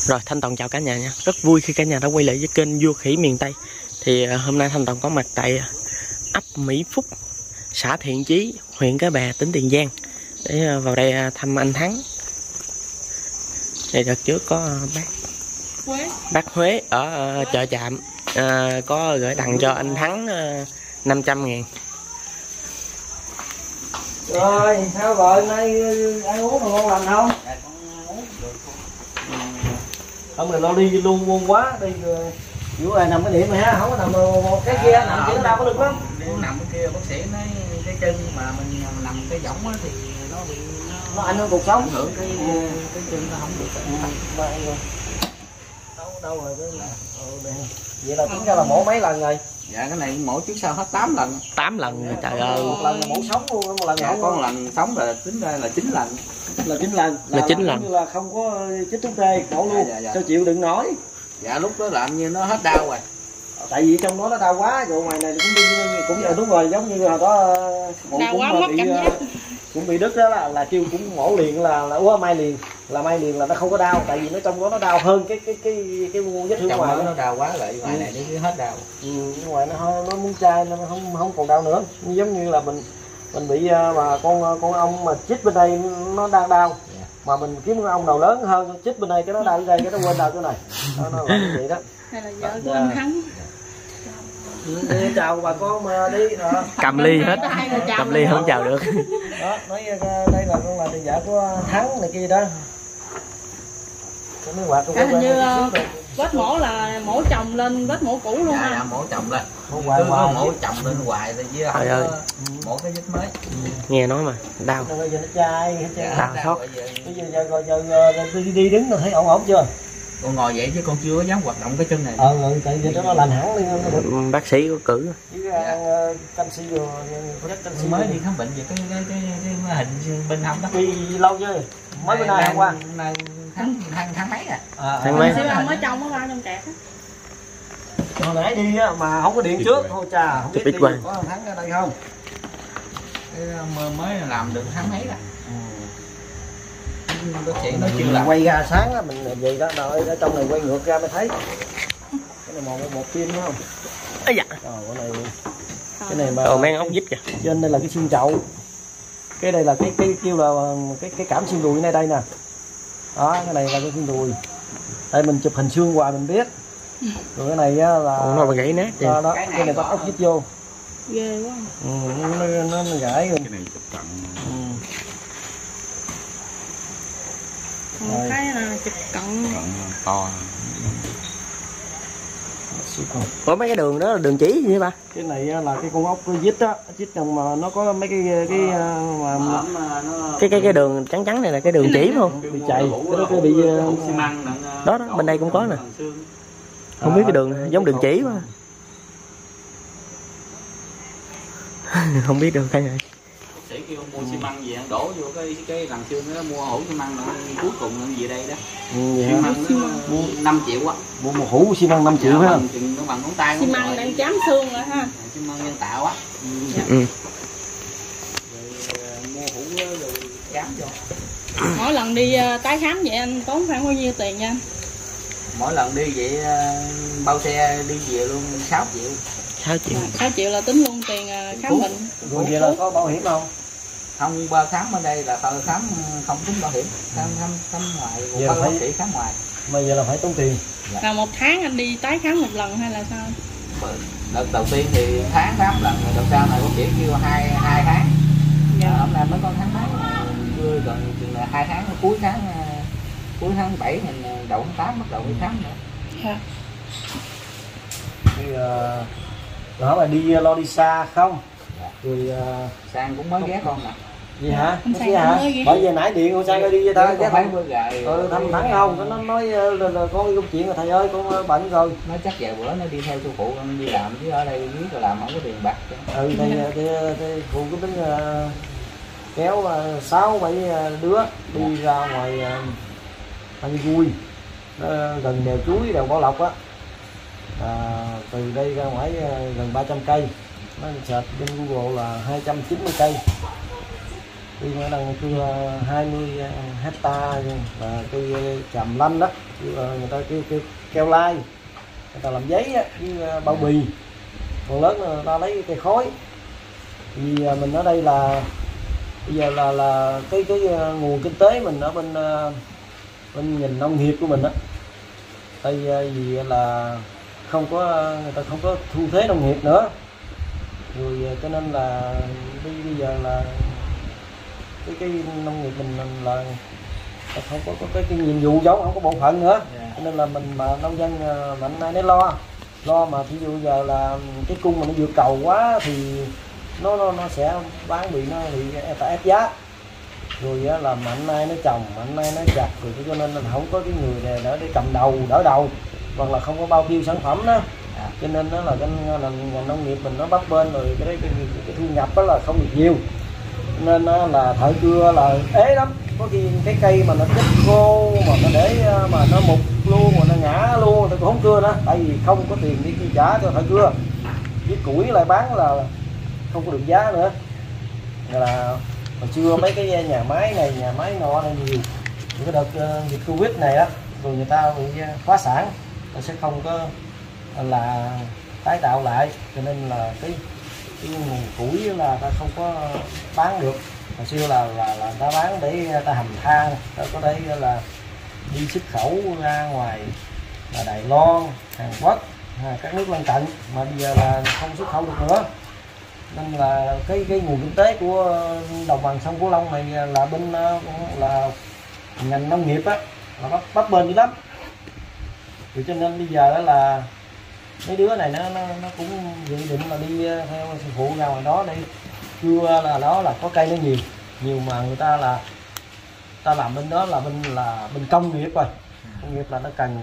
Rồi Thanh Toàn chào cả nhà nha. Rất vui khi cả nhà đã quay lại với kênh Vua Khỉ Miền Tây. Thì hôm nay Thanh Toàn có mặt tại ấp Mỹ Phúc, xã Thiện Chí, huyện Cái Bè, tỉnh Tiền Giang để vào đây thăm anh Thắng. Thì đợt trước có bác Huế ở chợ Chạm có gửi tặng cho anh Thắng 500.000. Rồi sao rồi, nay ăn uống mà ngon lành không? Không rồi lo đi luôn buồn quá đi kiểu này nằm cái điểm này ha, không có nằm một cái kia nằm chỉ đâu có được lắm. Nằm cái kia bác sĩ nói cái chân mà mình nằm cái võng á thì nó bị nó ảnh hưởng cuộc sống, hưởng cái chân nó không được. Đâu rồi cái vậy là tính ra là mổ mấy lần rồi? Dạ cái này mổ trước sau hết 8 lần. 8 lần rồi trời ơi. Một lần là mổ sống luôn, một lần dạ, có một lần sống là tính ra là 9 lần. Là 9 lần. Là 9 lần. Như là không có chích thuốc tê mổ luôn. Dạ. Sao chịu đừng nói. Dạ lúc đó làm như nó hết đau rồi. Tại vì trong đó nó đau quá, rồi ngoài này cũng là đúng rồi, giống như là có đau quá mất cảm giác. Cũng bị đứt đó là kêu cũng mổ liền là may liền là nó không có đau, tại vì nó trong đó nó đau hơn cái vết thương ngoài nó đau quá lại ngoài này nó hết đau. Ngoài nó muốn chai nó không còn đau nữa, giống như là mình bị mà con ong mà chích bên đây nó đang đau, mà mình kiếm con ong nào lớn hơn chích bên đây cái nó đau ở đây cái nó quên đau chỗ này, nó là vậy đó. Hay là vợ của anh Thắng. Đi chào bà con mà đi cầm ly hết, cầm ly không chào được. Đó, nói đây là con là vợ của Thắng này kia đó. Cái hình như vết mổ là mổ chồng lên vết mổ cũ luôn ha. Dạ, mổ chồng lên. Mổ chồng lên hoài rồi chứ không có mổ cái vết mới. Nghe nói mà đau. Bây giờ nó chai, đau sót. Bây giờ đi đứng rồi thấy ổn chưa? Con ngồi vậy chứ con chưa có dám hoạt động cái chân này. Tại vì nó lành hẳn đi. Bác sĩ có cử. Chứ ăn canxi rồi, canxi mới đi khám bệnh về cái hình bên hông đó. Đi lâu chưa? Mới bữa nay hôm qua. Tháng mấy à? Tháng mấy? Siêu âm ở trong có bao trong kẹt á. Hồi nãy đi mà không có điện trước, thôi trà không biết đi có Thắng ở đây không? Mới làm được tháng mấy rồi. Bác sĩ nói chưa là quay ra sáng á mình gì đó đợi ở trong này quay ngược ra mới thấy. Cái này một phim đúng không? Ấy dạ. Cái này mà mang ốc vít kìa. trên đây là cái xương chậu. Cái đây là cái kêu là cái cảm xương đùi này đây nè. Đó, cái này là cái xương đùi. Đây mình chụp hình xương hoài mình biết. Rồi cái này á là nó gãy nát vậy. Đó, cái này bắt ốc vít vô. Ghê quá. Nó gãy rồi. Cái này chụp cận. Còn cái là chụp cận to. Có mấy cái đường đó là đường chỉ gì ba? Cái này là cái con ốc vít á, vít mà nó có mấy cái đường trắng trắng này là cái đường chỉ phải không? Bị chạy, cái bị xi măng đó bên đây cũng có nè. Không biết cái đường giống đường chỉ quá. Không biết được cái này. Sĩ kêu mua xi măng gì đổ vô cái lằn xương nó mua hũ xi măng cuối cùng là gì đây đó. Xi măng mua 5 triệu á. Mua một hũ xi măng 5 triệu phải không? Nó bằng ngón tay. xi măng đang chám xương rồi ha. Xi măng nhân tạo á. Mua hũ rồi chám vô. Mỗi lần đi tái khám vậy anh tốn khoảng bao nhiêu tiền nha? Mỗi lần đi vậy bao xe đi về luôn 6 triệu. 6 triệu. 6 triệu là tính luôn tiền khám bệnh. Rồi vậy là có bảo hiểm không? Không, 3 khám ở đây là khám không tính bảo hiểm, khám ngoài, có bác sĩ khám ngoài. Bây giờ là phải tốn tiền. Là một tháng anh đi tái khám một lần hay là sao? Đợt đầu tiên thì tháng khám lần, đợt sau này bác sĩ kêu 2 tháng. Hôm nay mới có tháng mấy, gần chừng là 2 tháng, cuối tháng 7 mình đầu tháng 8 bắt đầu đi khám nữa. Dạ. Rồi hỏi là đi lo đi xa không? Rồi Sang cũng mới ghé con nè. gì hả? Bởi vì nãy điện con Sang đi với ta Ghé thăm thăm Thắng không? Nó nói là con công chuyện là thầy ơi con bận rồi. Nó chắc vài bữa nó đi theo sư phụ đi làm chứ ở đây biết là làm không có tiền bạc. Thì phụ cứ tính kéo 6-7 đứa đi ra ngoài ăn vui. Nó gần đèo Chuối, đèo Bảo Lộc á. Từ đây ra ngoài gần 300 cây. Nó search trên Google là 290 cây. Cây nó đang cưa 20 hecta và cây tràm lanh đó, người ta kêu keo lai, người ta làm giấy á, với bao bì. Còn lớn người ta lấy cây khói. Vì mình ở đây là bây giờ là cái nguồn kinh tế mình ở bên ngành nông nghiệp của mình á, tại vì là không có, người ta không có thu thuế nông nghiệp nữa, rồi cho nên là bây giờ là cái nông nghiệp mình là không có cái nhiệm vụ giống, không có bổn phận nữa, cho nên là mình mà nông dân mạnh nay nó lo mà ví dụ giờ là cái cung mà nó vượt cầu quá thì nó sẽ bán bị ép giá, rồi là mạnh nay nó trồng, mạnh nay nó chặt, rồi cho nên là không có cái người để cầm đầu đỡ đầu, hoặc là không có bao tiêu sản phẩm đó, cho nên đó là cái ngành nông nghiệp mình nó bấp bênh, rồi cái thu nhập đó là không được nhiều, nên là thợ cưa là ế lắm. Có khi cái cây mà nó chết khô mà nó để mà nó mục luôn, mà nó ngã luôn, người ta cũng không cưa nữa, tại vì không có tiền đi trả cho thợ cưa, với củi lại bán là không có được giá nữa. Là hồi xưa mấy cái nhà máy này nhà máy nọ này nhiều, cái đợt dịch Covid này á, rồi người ta bị phá sản, nó sẽ không có là tái tạo lại, cho nên là cái nguồn củi là ta không có bán được. Hồi xưa là người ta bán để ta hầm than, ta có thể là đi xuất khẩu ra ngoài là Đài Loan, Hàn Quốc, các nước lân cận, mà bây giờ là không xuất khẩu được nữa, nên là cái nguồn kinh tế của đồng bằng sông Cửu Long này là bên là ngành nông nghiệp á, là bấp bênh dữ lắm. Vì cho nên bây giờ là mấy đứa này nó cũng dự định là đi theo sư phụ ra ngoài đó để cưa, là đó là có cây nó nhiều mà người ta là ta làm bên đó là bên công nghiệp rồi, công nghiệp là nó cần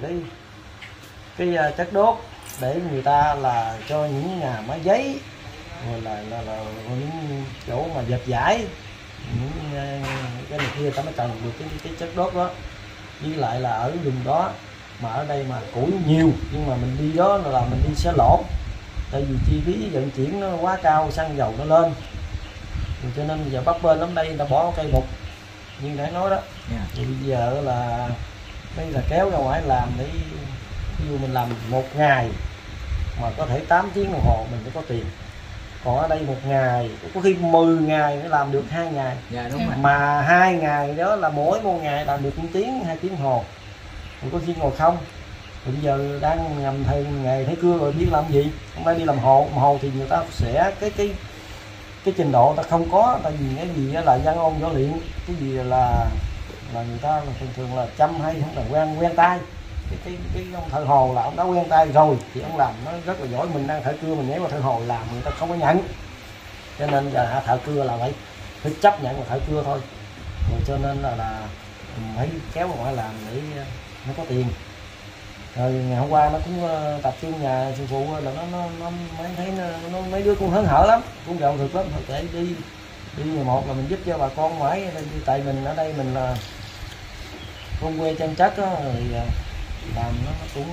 cái chất đốt để người ta là cho những nhà máy giấy, rồi là những chỗ mà dệt vải, những cái này kia ta mới cần được cái chất đốt đó. Với lại là ở vùng đó mà ở đây mà củi nhiều, nhưng mà mình đi đó là mình đi sẽ lỗ, tại vì chi phí vận chuyển nó quá cao, xăng dầu nó lên, rồi cho nên bây giờ bấp bênh lắm. Đây ta bỏ cây mục như nãy nói đó, thì bây giờ là đây là kéo ra ngoài làm để ví dụ mình làm một ngày mà có thể 8 tiếng đồng hồ mình mới có tiền. Còn ở đây một ngày có khi 10 ngày mới làm được 2 ngày, mà 2 ngày đó là mỗi một ngày làm được 1 tiếng 2 tiếng hồ, rồi có khi ngồi không. Rồi bây giờ đang ngầm thầy nghề thấy cưa rồi biết làm gì, hôm nay đi làm hồ thì người ta sẽ cái trình độ ta không có, tại vì cái gì là văn ôn võ luyện, cái gì là người ta thường là chăm hay không là quen tay. Cái ông thợ hồ là ông đã quen tay rồi thì ông làm nó rất là giỏi. Mình đang thợ cưa mình nhảy vào thợ hồ làm người ta không có nhận, cho nên giờ thợ cưa là phải chấp nhận vào thợ cưa thôi, rồi cho nên là phải kéo vào ngoại làm để nó có tiền. Rồi ngày hôm qua nó cũng tập trung nhà sư phụ là nó mới thấy nó mấy đứa cũng hớn hở lắm, cũng gạo thực lắm. Thôi kệ đi ngày một là mình giúp cho bà con mãi, tại mình ở đây mình là con quê chân chất đó, rồi làm nó cũng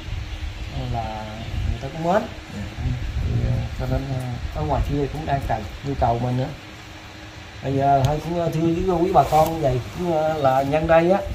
là người ta cũng mến, cho nên ở ngoài kia cũng đang cần nhu cầu mình nữa. Bây giờ thôi cũng thưa với quý bà con vậy, cũng là nhân đây á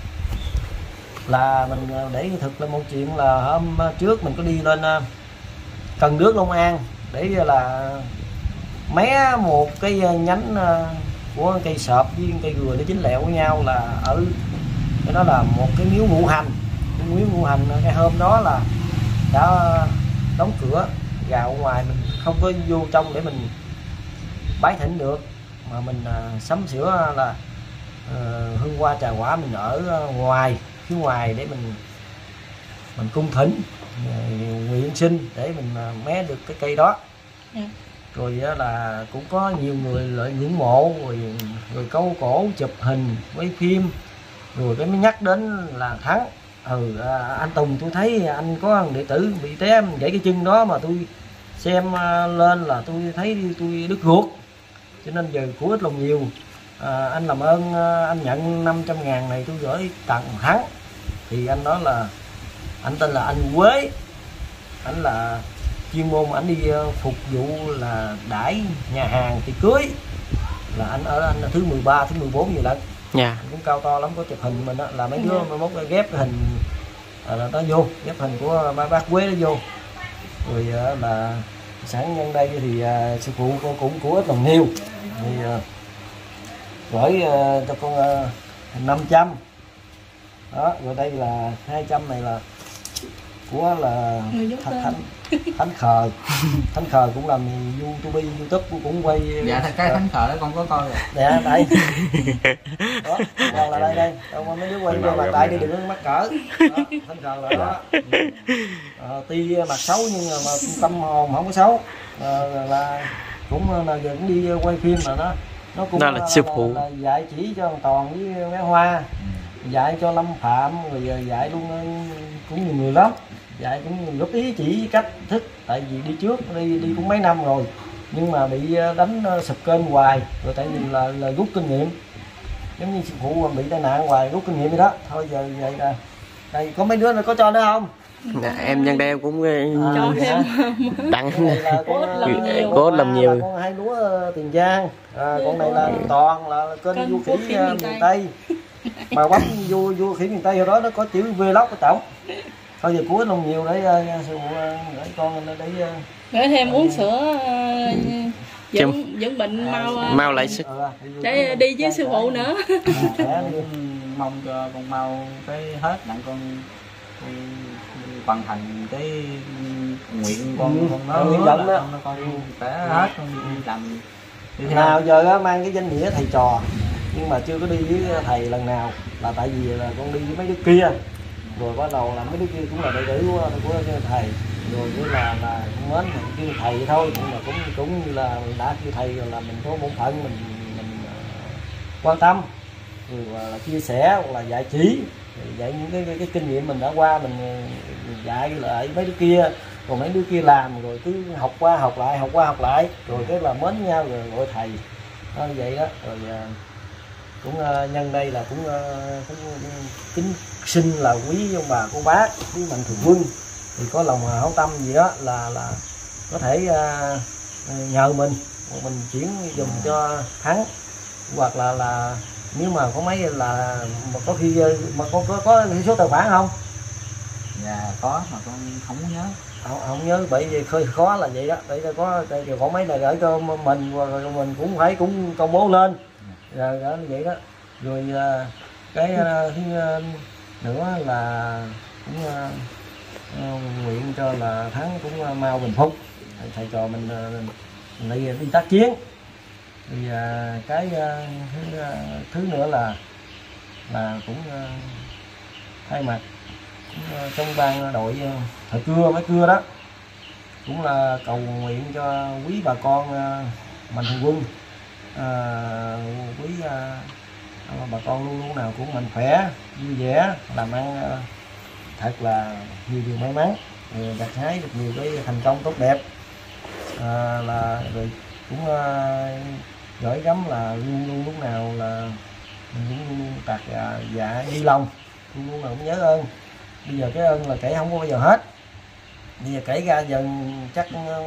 là mình để thực là một chuyện là hôm trước mình có đi lên Cần Đước Long An để là mé một cái nhánh của cây sợp với cây dừa để chính lẹo với nhau, là ở cái đó là một cái miếu ngũ hành. Cái miếu ngũ hành cái hôm đó là đã đóng cửa, gạo ngoài mình không có vô trong để mình bái thỉnh được, mà mình sắm sửa là hương hoa trà quả mình ở ngoài, phía ngoài để mình cung thỉnh nguyện sinh để mình mé được cái cây đó. Rồi là cũng có nhiều người lại ngưỡng mộ, rồi câu cổ chụp hình với phim, rồi cái mới nhắc đến là Thắng, anh Tùng tôi thấy anh có đệ tử bị té gãy cái chân đó, mà tôi xem lên là tôi thấy tôi đứt ruột, cho nên giờ của ít lòng nhiều, anh làm ơn anh nhận 500.000 này tôi gửi tặng Thắng. Thì anh nói là anh tên là anh Quế, anh là chuyên môn anh đi phục vụ là đãi nhà hàng thì cưới, là anh ở anh thứ 13 thứ 14 gì lận. Dạ. Anh cũng cao to lắm, có chụp hình mình đó, là mấy đứa mai mốt ghép cái hình nó vô, ghép hình của bác Quế nó vô. Rồi là sẵn nhân đây thì sư phụ con cũng của ít đồng niêu thì gửi cho con 500 đó. Rồi đây là 200 này là của là Thánh Khờ. Thánh Khờ cũng làm YouTube cũng quay. Dạ cái Thánh Khờ đó con có coi rồi. Dạ đây đó, còn là đây đâu mấy đứa quay mặt đại đi đừng mắc cỡ đó, Thánh Khờ là đó. Tuy mặt xấu nhưng mà tâm hồn không có xấu. Là cũng là giờ cũng đi quay phim mà nó cũng là sư phụ là dạy chỉ cho Toàn với bé Hoa, dạy cho Lâm Phạm, rồi dạy luôn cũng nhiều người lắm, dạy cũng góp ý chỉ cách thức. Tại vì đi trước đi cũng mấy năm rồi nhưng mà bị đánh sụp kênh hoài, rồi tại vì là rút kinh nghiệm, giống như sư phụ bị tai nạn hoài rút kinh nghiệm vậy đó. Thôi giờ vậy là đây có mấy đứa này có cho nữa không? Dạ, em nhân đây em cũng cho thêm tặng cố làm nhiều. Con hai lúa Tiền Giang, con này là Toàn là kênh vua khỉ miền Tây. Mà bấm vua khỉ miền Tây hồi đó nó có chữ vlog ở trọng. Thôi giờ cuối lòng nhiều để sư phụ để con để thêm uống sữa dưỡng bệnh mau lại sức để đi với sư phụ nữa. Mong cho con mau cái hết đặng con hoàn thành cái nguyện con nói nguyện vọng đó, con phải hết con đi làm nào giờ mang cái danh nghĩa thầy trò nhưng mà chưa có đi với thầy lần nào, là tại vì là con đi với mấy đứa kia rồi bắt đầu là mấy đứa kia cũng là đệ tử của thầy, rồi với là cũng mến kêu thầy thôi, nhưng mà cũng như là đã kêu thầy rồi là mình có bổn phận mình quan tâm rồi là chia sẻ hoặc là dạy chỉ, dạy những cái kinh nghiệm mình đã qua mình dạy lại mấy đứa kia, còn mấy đứa kia làm rồi cứ học qua học lại rồi cái là mến nhau rồi gọi thầy đó, vậy đó. Rồi cũng nhân đây là cũng kính xin là quý ông bà cô bác với mạnh thường quân thì có lòng hảo tâm gì đó là có thể nhờ mình chuyển dùm cho Thắng, hoặc là nếu mà có mấy là mà có khi mà có số tài khoản không? Dạ có mà con không nhớ. Không nhớ, bởi vì hơi khó là vậy đó. Để có mấy là gửi cho mình rồi mình cũng phải cũng công bố lên rồi đó, vậy đó. Rồi cái thứ nữa là cũng nguyện cho là Thắng cũng mau bình phục, thầy trò mình đi tác chiến. Thì cái thứ nữa là cũng thay mặt trong ban đội thời cưa máy cưa đó cũng là cầu nguyện cho quý bà con mạnh thường quân, quý bà con luôn lúc nào cũng mạnh khỏe vui vẻ, làm ăn thật là nhiều điều may mắn, gặt hái được nhiều cái thành công tốt đẹp, là rồi cũng gửi gắm là luôn lúc nào là mình cũng tạc dạ ghi lòng, luôn nào cũng nhớ ơn. Bây giờ cái ơn là kể không có bao giờ hết, bây giờ kể ra dần chắc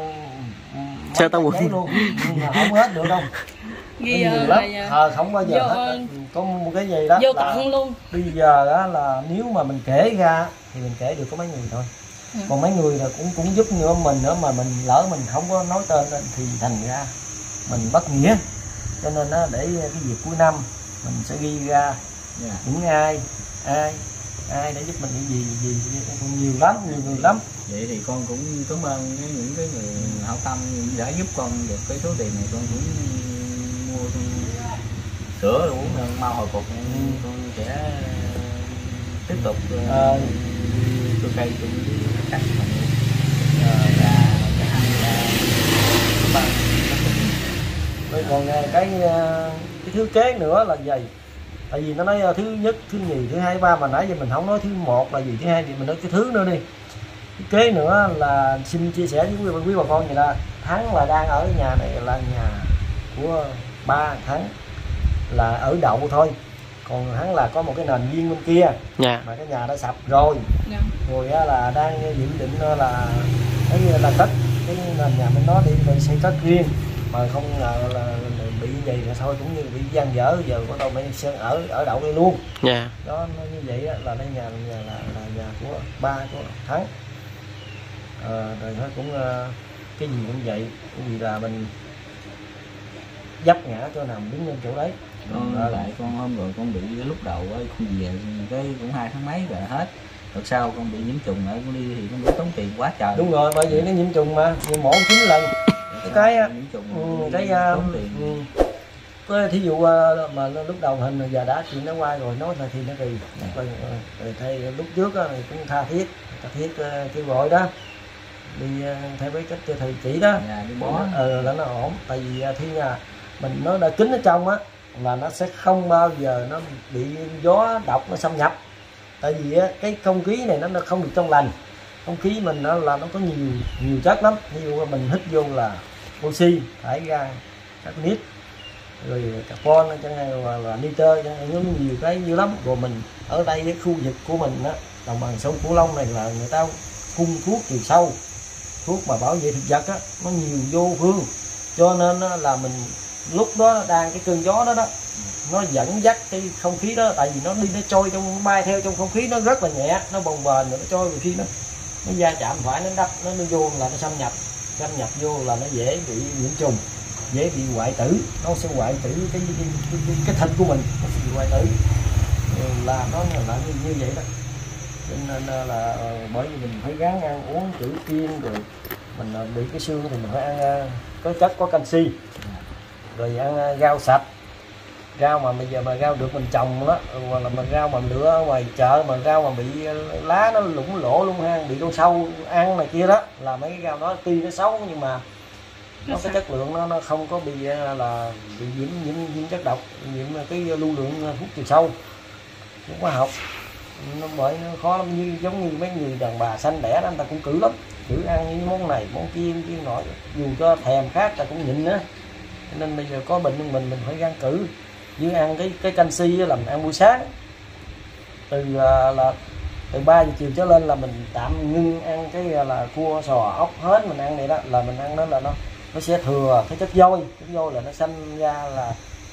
sao tao buồn luôn nhưng mà không hết được đâu, ghi lắm không bao giờ hết. Có một cái gì đó vô tận luôn. Bây giờ đó là nếu mà mình kể ra thì mình kể được có mấy người thôi, còn mấy người là cũng giúp nữa mình nữa, mà mình lỡ mình không có nói tên lên thì thành ra mình bất nghĩa. Cho nên đó, để cái dịp cuối năm mình sẽ ghi ra những ai để giúp mình cái gì nhiều lắm, nhiều người lắm. Vậy thì con cũng cảm ơn những cái người hảo tâm đã giúp con được cái số tiền này, con cũng mua sữa uống mau hồi phục, con sẽ tiếp tục tôi cây chung với các bạn rồi còn cái thứ kế nữa là gì? Tại vì nó nói thứ nhất, thứ nhì, thứ hai, thứ ba, mà nãy giờ mình không nói thứ một là gì, thứ hai thì mình nói cái thứ nữa đi. Cái kế nữa là xin chia sẻ với quý bà con vậy đó. Thắng là đang ở nhà này là nhà của ba Thắng là ở đậu thôi, còn hắn là có một cái nền viên bên kia mà cái nhà đã sập rồi, rồi là đang dự định là cái là cất cái nền nhà bên đó đi xây cất riêng, mà không ngờ là bị vậy là thôi cũng như bị gian dở, giờ bắt đầu mới ở đậu đây luôn. Dạ. Đó nó như vậy đó, là đây nhà là nhà của ba của Thắng. Rồi thôi cũng cái gì cũng vậy, cái gì là mình dấp ngã chỗ nào mình đứng lên chỗ đấy. Con lại con hôm rồi con bị lúc đầu ấy, con về cái cũng 2 tháng mấy rồi hết. Rồi sau con bị nhiễm trùng nữa, con đi thì con bị tốn tiền quá trời. Đúng rồi, bởi vậy nó nhiễm trùng mà, nhưng mổ 9 lần. Cái thí dụ mà lúc đầu hình giờ đã chuyện nó qua rồi nói là thì nó kỳ. Rồi thầy lúc trước thì cũng tha thiết kêu gọi đó đi theo với cách thầy chỉ đó, đi bó là nó ổn. Tại vì khi nhà mình nó đã kín ở trong á là nó sẽ không bao giờ nó bị gió độc nó xâm nhập. Tại vì cái không khí này nó không được trong lành, không khí mình nó là nó có nhiều chất lắm. Ví dụ mình hít vô là oxy, thải ra carbonic, rồi carbon chẳng hạn, là nitơ chẳng hạn, nhiều cái nhiều lắm. Rồi mình ở đây cái khu vực của mình á, đồng bằng sông Cửu Long này là người ta phun thuốc trừ sâu, thuốc mà bảo vệ thực vật á, nó nhiều vô phương, cho nên là mình lúc đó đang cái cơn gió đó nó dẫn dắt cái không khí đó. Tại vì nó đi nó trôi trong, nó bay theo trong không khí, nó rất là nhẹ, nó bồng bềnh rồi nó trôi. Rồi khi nó va chạm phải nó đắp nó vô là nó xâm nhập vô là nó dễ bị nhiễm trùng, dễ bị hoại tử. Nó sẽ hoại tử cái thịt của mình, nó sẽ bị hoại tử, là nó là như vậy đó. Cho nên là bởi vì mình phải gắng ăn uống chữ kiêng, rồi mình bị cái xương thì mình phải ăn có chất, có canxi, rồi ăn rau sạch, rau mà bây giờ mà rau được mình trồng đó, hoặc là mình rau mà lựa ở ngoài chợ, mà rau mà bị lá nó lủng lỗ luôn ha, bị con sâu ăn này kia đó, là mấy cái rau đó tuy nó xấu nhưng mà nó cái chất lượng nó không có bị là bị nhiễm chất độc, nhiễm cái lưu lượng thuốc trừ sâu, thuốc hóa học. Nó bởi nó khó lắm, như giống như mấy người đàn bà sanh đẻ đó, người ta cũng cử lắm, cử ăn những món này món kia nọ, dù cho thèm khát ta cũng nhịn á. Nên bây giờ có bệnh mình phải gắng cử, với ăn cái canxi là mình ăn buổi sáng, từ 3 giờ chiều trở lên là mình tạm ngưng ăn cái là cua sò ốc hết, mình ăn này đó, là mình ăn đó là nó sẽ thừa cái chất vôi là nó sanh ra là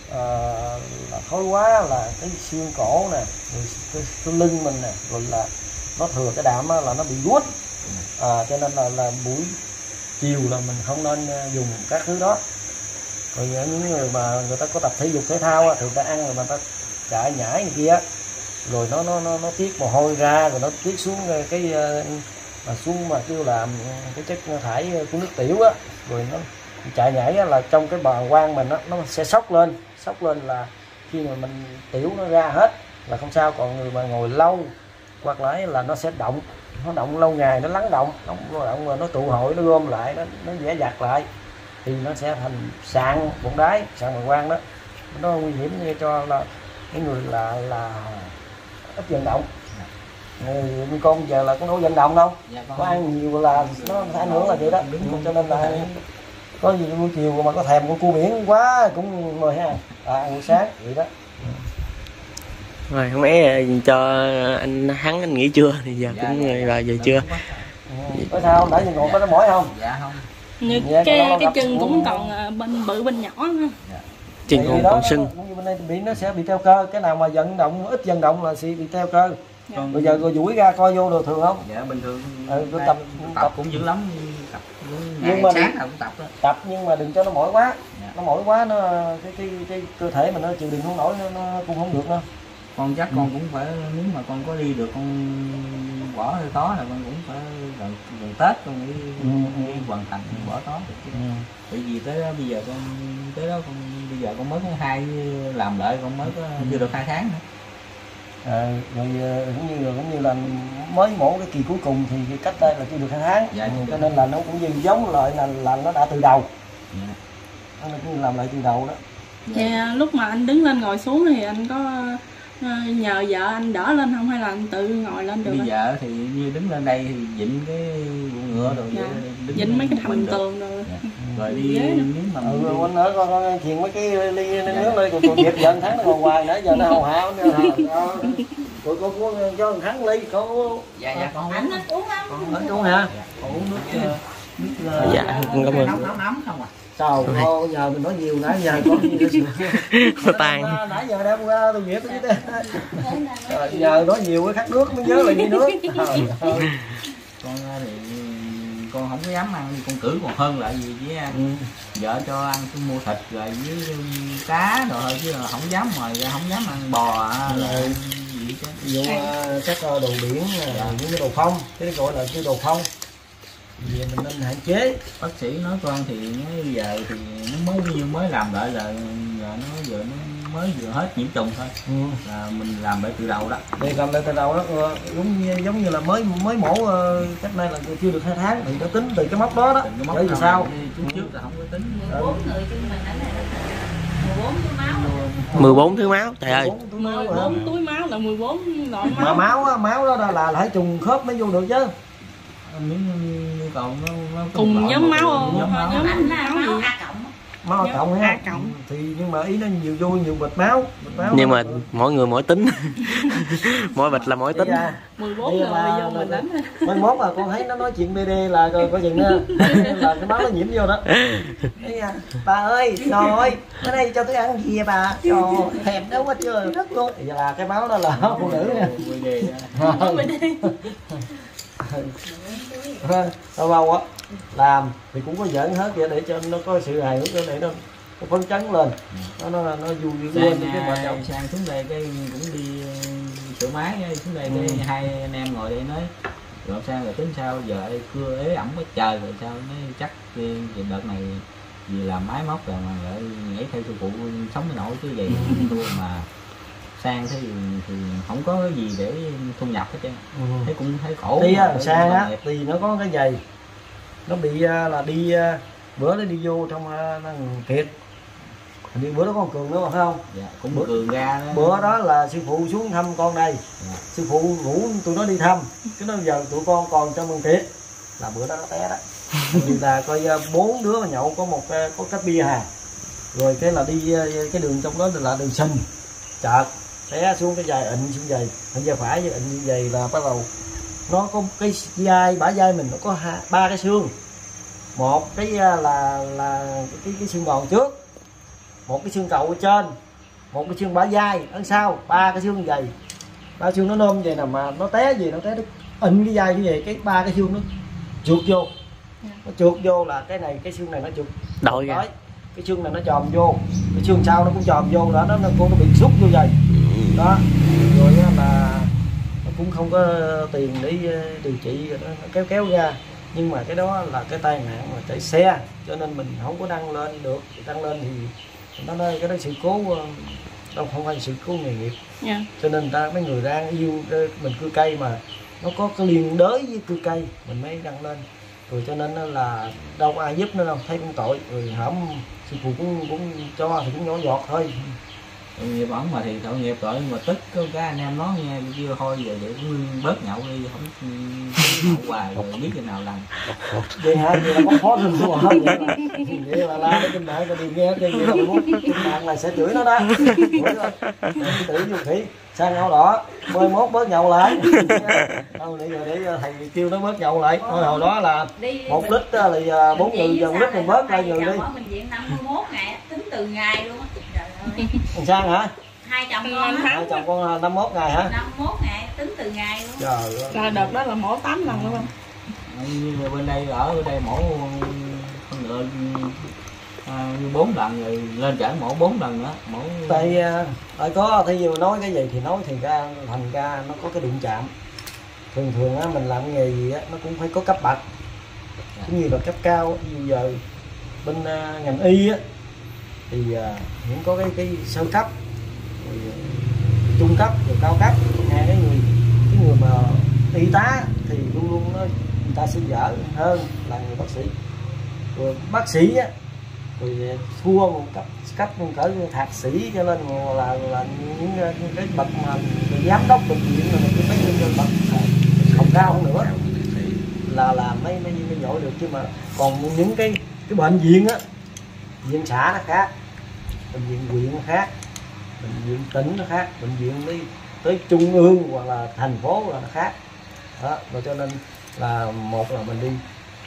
thối quá, là cái xương cổ nè, rồi cái lưng mình nè, rồi là nó thừa cái đạm là nó bị guốt. Cho nên là buổi chiều là mình không nên dùng các thứ đó. Rồi những người mà người ta có tập thể dục thể thao thì người ta ăn rồi mà ta chạy nhảy này kia, rồi nó tiết mồ hôi ra, rồi nó tiết xuống cái mà xuống mà kêu là cái chất thải của nước tiểu á, rồi nó chạy nhảy là trong cái bàng quang mình nó sẽ sốc lên là khi mà mình tiểu nó ra hết là không sao. Còn người mà ngồi lâu hoặc là nó sẽ động, nó động lâu ngày, nó lắng động rồi nó tụ hội, nó gom lại, nó dễ dạt lại thì nó sẽ thành sạn bụng đáy, sạn bàng quang đó. Nó nguy hiểm cho là cái người là ít vận động. Người con giờ là cũng đâu vận động đâu, có ăn nhiều là nó ảnh hưởng là vậy đó. Cho nên là có gì buổi chiều mà có thèm con cua biển quá cũng mời ha, ăn buổi sáng vậy đó. Rồi không lẽ cho anh Thắng anh nghỉ trưa thì giờ cũng là giờ trưa. Có sao không? Để ngồi có nó mỏi không? Dạ không. Như cái chân cũng còn bên bự bên nhỏ nữa. Chân còn sưng. Bên đây bị nó sẽ bị teo cơ, cái nào mà vận động ít vận động là sẽ bị teo cơ. Bây giờ rồi duỗi ra coi vô được thường không? Dạ bình thường. Tập cũng dữ lắm. Nhưng mà sáng nào cũng tập đó. Tập nhưng mà đừng cho nó mỏi quá. Nó mỏi quá nó cái cơ thể mình nó chịu đựng không nổi, nó cũng không được đâu. Con chắc con cũng phải, nếu mà con có đi được con bỏ hơi tó là con cũng phải gần Tết con mới hoàn thành bỏ tó được chứ. Bởi vì tới đó bây giờ con bây giờ con mới có 2 làm lại, con mới có chưa được 2 tháng nữa. Rồi cũng như là mới mổ cái kỳ cuối cùng thì cái cách đây là chưa được 2 tháng. Dạ, cho nên là nó cũng như giống lại là nó đã từ đầu. Nó cũng làm lại từ đầu đó. Dạ, lúc mà anh đứng lên ngồi xuống thì anh có nhờ vợ anh đỡ lên không, hay là anh tự ngồi lên được? Bây giờ thì như đứng lên đây thì dịnh cái bụng ngựa rồi, dịnh mấy cái thành tường rồi. Rồi đi nếu mà anh nữa con chuyện mấy cái ly nước lên còn việc giờ Thắng nó ngồi ngoài nãy giờ nó hầu hao nữa hả? Rồi con cho Thắng ly con. Dạ con Anh uống không? Anh uống hả? Con uống nước Dạ cảm ơn. Nóng không à. Trời ơi, giờ mình nói nhiều nãy giờ có gì Nó tan. Nãy giờ đem qua tôi nghĩa tôi chứ. Giờ nói nhiều cái khát nước mới nhớ là gì nước. Con thì con không có dám ăn, con cử còn hơn lại gì với vợ cho ăn tôi mua thịt rồi với cá rồi thôi, chứ không dám ngoài ra, không dám ăn bò rồi gì chứ. Ví dụ các đồ biển, những cái đồ phong, cái gọi là cái đồ phong vì mình nên hạn chế. Bác sĩ nói con thì nói giờ thì nó mới làm lại là giờ nó mới vừa hết nhiễm trùng thôi, là mình làm lại từ đầu đó. Để làm lại từ đầu đó, giống như là mới mổ cách đây là chưa được 2 tháng thì nó tính từ cái mốc đó đó. Bởi vì sao? Trước là không có tính. 14 người trên mình ở này là 14 túi máu. 14 thứ máu, trời ơi. 14 túi máu là 14 loại máu. Mà máu đó là phải trùng khớp mới vô được chứ. Còn nó cùng nhóm máu không? Nhóm máu. Nhóm máu gì? Máu A cộng ha. Thì nhưng mà ý nó nhiều vô nhiều bịch máu. Nhưng mà mỗi người mỗi tính. Mỗi bịch là mỗi tính. 14 người vô mình đánh. Mai mốt mà con thấy nó nói chuyện BD là coi chừng nha. Là cái máu nó nhiễm vô đó. Bà ơi, trời ơi, cái này cho tôi ăn gì vậy bà? Trời thèm đâu quá chưa rất luôn. Vậy là cái máu đó là phụ nữ nha. Bao á làm thì cũng có giỡn hết vậy để cho nó có sự hài hước để nó phấn chấn lên, nó vui quên cái mệt nhọc. Sang xuống đây cái cũng đi sửa máy xuống đây cái hai anh em ngồi đây nói rồi sao rồi tính sao giờ cưa ế ẩm quá trời rồi sao nói chắc đợt này vì làm máy móc rồi mà lại nhảy theo sư phụ sống mới nổi chứ vậy mà sang thế thì không có cái gì để thu nhập hết trơn. Thấy cũng thấy khổ. Đi sang á thì nó có cái giày nó bị là đi bữa nó đi vô trong thiệt đi bữa đó con Cường nữa mà phải không? Dạ, cũng Cường ra đó. Bữa đó là sư phụ xuống thăm con đây. Dạ. Sư phụ ngủ tụi nó đi thăm cái nó giờ tụi con còn trong mừng tiệc là bữa đó nó té đó. Vì là coi 4 đứa mà nhậu có cái bia hà rồi cái là đi cái đường trong đó là đường sình chợt té xuống cái dài ịnh xuống giày vai phải với ịnh như vậy là bắt đầu nó có cái bả vai mình nó có 3 cái xương, một cái là cái xương đòn trước, một cái xương cầu ở trên, một cái xương bả vai ở sau, 3 cái xương vậy, 3 xương nó nôm vậy nè mà nó té gì nó té nó ịnh cái vai như vậy cái 3 cái xương nó trượt vô, nó trượt vô là cái này cái xương này nó trượt đội ra cái xương này nó chòm vô, cái xương sau nó cũng chòm vô đó nó bị xúc vô vậy đó, rồi là nó cũng không có tiền để điều trị rồi nó kéo ra, nhưng mà cái đó là cái tai nạn mà chạy xe cho nên mình không có đăng lên được, đăng lên thì nó nói cái đó sự cố đâu không phải sự cố nghề nghiệp. Cho nên mấy người đang yêu mình cưa cây mà nó có cái liên đới với cưa cây mình mới đăng lên rồi, cho nên là đâu có ai giúp nữa đâu, thấy cũng tội rồi hổng sư phụ cũng cho thì cũng nhỏ giọt thôi. Nghiệp ổng mà thì tội nghiệp rồi mà tức cái anh em nói nghe chưa thôi giờ vậy cũng bớt nhậu đi không nhậu hoài rồi biết chừng nào làm vậy hả? Vậy là có khó hơn thua hết vậy là la cái trên mạng cho đi nghe cái gì là muốn trên mạng là sẽ chửi nó đó tự vô khỉ sang nhậu đỏ 11 bớt nhậu lại đâu để thầy kêu nó bớt nhậu lại thôi. Hồi đó là 1 lít là 4 người giờ 1 lít mình bớt lại người đi. Bệnh viện 51 ngày tính từ ngày luôn á. Trời ơi. Còn Sang hả? Hai chồng con á. Hai chồng con 51 ngày hả? 51 ngày tính từ ngày luôn. Trời ơi. Đợt đó là mổ 8 lần luôn. Như bên đây ở đây mổ con ngựa 4 lần rồi lên trển mổ 4 lần nữa mổ. Tại có thấy nhiều nói cái gì thì nói thì ra thành ra nó có cái đụng chạm. Thường á mình làm nghề gì á nó cũng phải có cấp bậc, cũng như là cấp cao. Bây giờ bên ngành y á thì cũng có cái sơ cấp, rồi trung cấp, rồi cao cấp. Cái người mà y tá thì luôn luôn người ta sẽ dở hơn là người bác sĩ. Rồi bác sĩ á rồi thua một cấp cỡ thạc sĩ, cho nên là những cái bậc mà giám đốc bệnh viện là mấy cái bậc không cao hơn nữa là mấy giỏi được. Chứ mà còn những cái bệnh viện á, viện xã nó khác, bệnh viện huyện nó khác, bệnh viện tỉnh nó khác, bệnh viện tới trung ương hoặc là thành phố là nó khác đó. Rồi cho nên là một là mình đi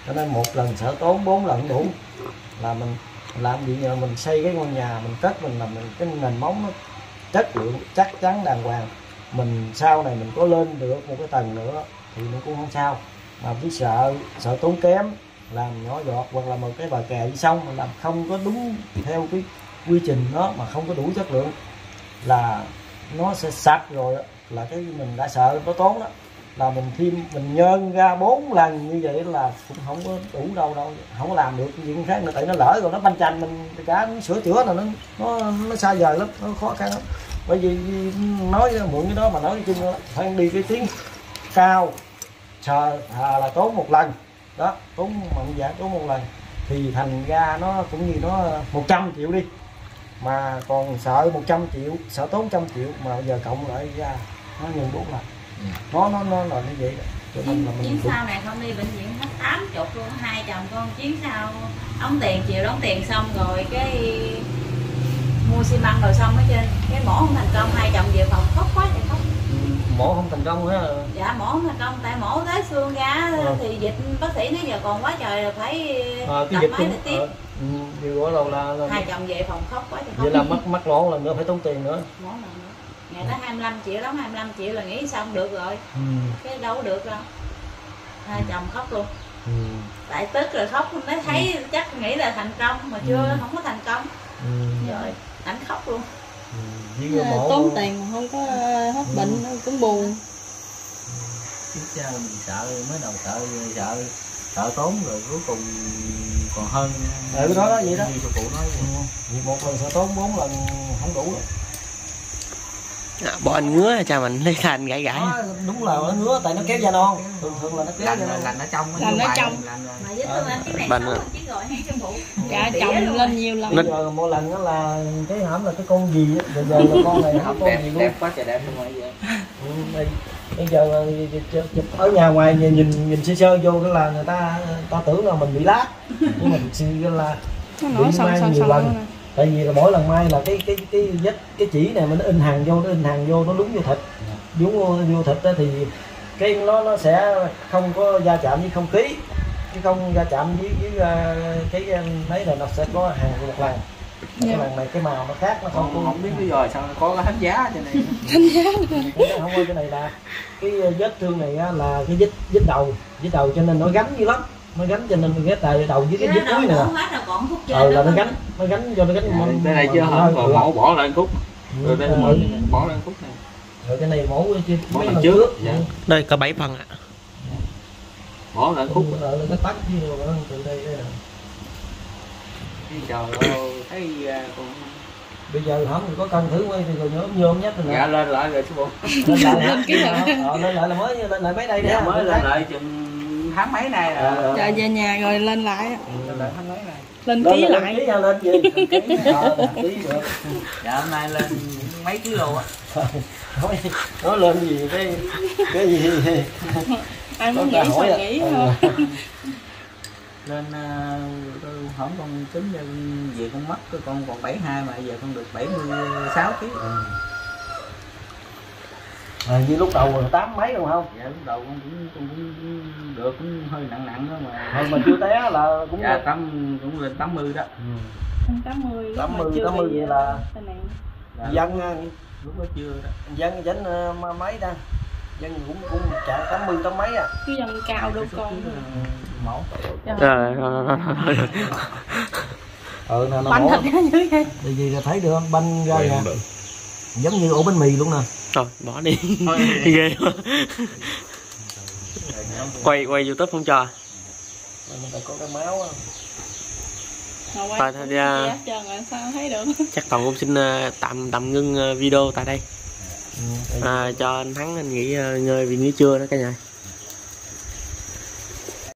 cho nên một lần sợ tốn 4 lần đủ. Là mình làm gì nhờ mình xây cái ngôi nhà, mình cất mình làm cái nền móng nó chất lượng chắc chắn đàng hoàng, mình sau này mình có lên được một cái tầng nữa thì nó cũng không sao. Mà chỉ sợ tốn kém, làm nhỏ giọt hoặc là một cái bờ kè đi xong mình làm không có đúng theo cái quy trình đó mà không có đủ chất lượng là nó sẽ sạch rồi đó. Là cái mình đã sợ nó tốn đó, là mình nhân ra 4 lần như vậy là cũng không có đủ đâu, không có làm được chuyện khác nữa, tại nó lỡ rồi nó banh chành mình cả sửa chữa là nó xa vời lắm, nó khó khăn lắm. Bởi vì nói mượn cái đó mà nói chung phải đi cái tiếng cao sờ là tốn một lần đó, tốn mạnh dạng tốn một lần thì thành ra nó cũng như nó 100 triệu đi, mà còn sợ 100 triệu, sợ tốn 100 triệu mà giờ cộng lại ra nó nhân 4 lần. Nó là như vậy đó. Cho nên là chuyến sau này không đi bệnh viện hết 80 luôn, hai chồng con chuyến sau đóng tiền, chiều đóng tiền xong rồi cái mua xi măng rồi xong ở trên cái mổ không thành công, hai chồng về phòng khóc quá thì khóc. Mổ không thành công hả? Dạ mổ không thành công, tại mổ tới xương ra thì dịch bác sĩ nói giờ còn quá trời là phải cái dịch máy để tiếp. Điều đó là Hai chồng về phòng khóc quá thì khóc. vậy là mắc lỗ lần nữa phải tốn tiền nữa. Mổ lần nữa ngày tới 25 triệu đóng 25 triệu là nghĩ xong được rồi. Cái đâu được đâu. Hai chồng khóc luôn. Tại tức rồi khóc mới thấy chắc nghĩ là thành công mà chưa không có thành công. Rồi ảnh khóc luôn. Tốn tiền mà không có hết bệnh cũng buồn. Chứ mình sợ mới đầu sợ tốn rồi cuối cùng còn hơn. Cái đó vậy đó. Như sư phụ nói vì một lần sợ tốn 4 lần không đủ đâu. Bộ anh ngứa cha mình lấy thành gãi. Đúng là nó ngứa tại nó kéo da non, thường là nó kéo da non. Lành ở trong, lành ở trong. Mà với thương anh cái này xấu anh chỉ gọi hay sư phụ. Dạ chồng lên nhiều lần. Bây giờ mỗi lần đó là cái hãm là cái con gì á, giờ là con này hãm con gì luôn. Đẹp quá trời đẹp luôn rồi giờ. Bây giờ ở nhà ngoài nhìn sơ sơ vô cái là người ta tưởng là mình bị lát, nhưng mà thực sự là bị mai nhiều lần. Tại vì là mỗi lần mai là cái chỉ này mình nó in hàng vô nó đúng vô thịt, đúng vô thịt đó thì cái nó sẽ không có va chạm với không khí, chứ không va chạm với cái đấy là nó sẽ có hàng một lần. Cái lần này cái màu nó khác, nó không biết lý do sao có cái thánh giá trên này. Thánh giá không có, cái này là cái vết thương này là cái vết đầu cho nên nó gắn dữ lắm, nó gắn cho nên cái đầu với cái vết cuối này là nó gắn cho nó gắn. Cái này chưa hả? Rồi mổ bỏ lên khúc. Rồi đây bỏ lên khúc này. Rồi cái này mổ mấy lần trước. Đây có 7 phần ạ. Bỏ lên khúc. Rồi cái tách gì rồi từ đây nè. Trời ơi, thấy còn bây giờ không có cân thử quay thì rồi nhớ nhôm nhất rồi nè. Dạ lên lại rồi sư phụ. Lên lại là mới lên lại mấy đây nè. Mới lên lại chừng tháng mấy này rồi. Dạ về nhà rồi lên lại. Lên lại tháng mấy này. Lên ký lại. Lên gì? Ký được. Dạ hôm nay lên mấy kilo á. Nó lên gì cái gì? Ai muốn nghĩ sao nghĩ thôi. Lên hổng con tính về con mất con còn 72 mà giờ con được 76 kg. Như lúc đầu rồi 8 mấy đúng không? Dạ lúc đầu con cũng được, cũng hơi nặng đó mà. Mà chưa té là cũng dạ cũng lên 80 đó. 80 vậy là dân lúc đó chưa đó. Dân mấy ta? Dân cũng chạy 80 mấy à. Cái dân cao đâu con. Mẫu. Nó banh thịt ra dưới đây. Thì gì là thấy được không? Banh ra nè. Giống như ổ bánh mì luôn nè. Rồi bỏ đi. Ghê quá. Quay YouTube không cho. Mình có cái máu á. Thôi ra sao thấy được. chắc Toàn cũng xin tạm ngưng video tại đây. Cho anh Thắng anh nghỉ ngơi vì nghỉ trưa đó cả nhà.